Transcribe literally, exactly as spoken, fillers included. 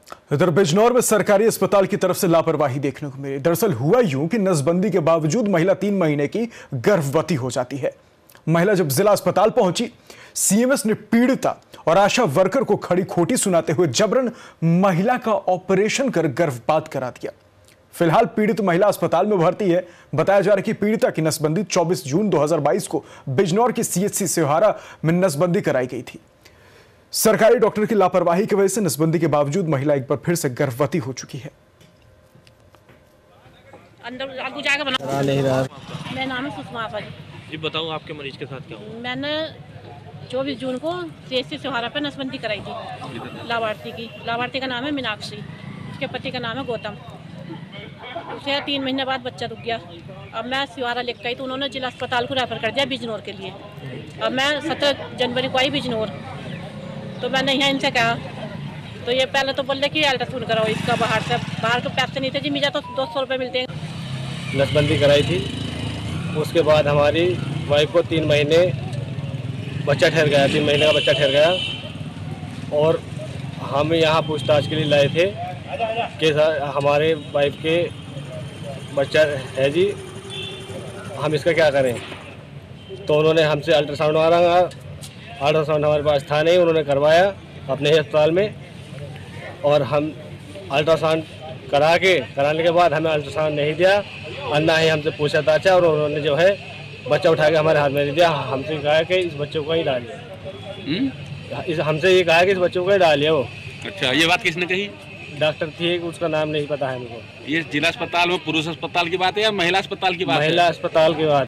इधर बिजनौर में सरकारी अस्पताल की तरफ से लापरवाही देखने को मिली। दरअसल हुआ यूं कि नसबंदी के बावजूद महिला तीन महीने की गर्भवती हो जाती है। महिला जब जिला अस्पताल पहुंची, सीएमएस ने पीड़िता और आशा वर्कर को खड़ी खोटी सुनाते हुए जबरन महिला का ऑपरेशन कर गर्भपात करा दिया। फिलहाल पीड़ित महिला अस्पताल में भर्ती है। बताया जा रहा है कि पीड़िता की नसबंदी चौबीस जून दो हज़ार बाईस को बिजनौर की सीएचसी सिहारा में नसबंदी कराई गई थी। सरकारी डॉक्टर की लापरवाही की वजह से नसबंदी के बावजूद महिला एक बार फिर से गर्भवती हो चुकी है। अंदर आगू जाकर बना नहीं रहा। मेरा नाम है सुषमा आपा जी। जी बताऊँ आपके मरीज के साथ क्या हुआ? मैंने चौबीस जून को सीएचसी सिहारा पर नसबंदी कराई थी लाभार्थी की। लाभार्थी का नाम है मीनाक्षी, उसके पति का नाम है गौतम। उसे तीन महीने बाद बच्चा रुक गया। अब मैं सिहारा लेकर गई तो उन्होंने जिला अस्पताल को रेफर कर दिया बिजनौर के लिए। अब मैं सत्रह जनवरी को आई बिजनौर, तो मैंने यहाँ इनसे कहा तो ये पहले तो बोल रहे कि अल्ट्रासाउंड कराओ इसका बाहर से। बाहर के पैसे नहीं थे जी, मुझे तो दो सौ रुपये मिलते हैं। नसबंदी कराई थी, उसके बाद हमारी वाइफ को तीन महीने बच्चा ठहर गया, तीन महीने का बच्चा ठहर गया। और हम यहाँ पूछताछ के लिए लाए थे कि हमारे वाइफ के बच्चा है जी, हम इसका क्या करें। तो उन्होंने हमसे अल्ट्रासाउंड मांगा। अल्ट्रासाउंड हमारे पास था नहीं, उन्होंने करवाया अपने ही अस्पताल में। और हम अल्ट्रासाउंड करा के कराने के बाद हमें अल्ट्रासाउंड नहीं दिया और ना ही हमसे पूछा ताचा। और उन्होंने जो है बच्चा उठा के हमारे हाथ में दे दिया। हमसे कहा कि इस बच्चे को ही डालिए। इस हमसे ये कहा कि इस बच्चे को ही डालिए। वो अच्छा, ये बात किसने कही? डॉक्टर थी, उसका नाम नहीं पता है हमको। ये जिला अस्पताल में पुरुष अस्पताल की बात है या महिला अस्पताल की बात है? महिला अस्पताल की बात।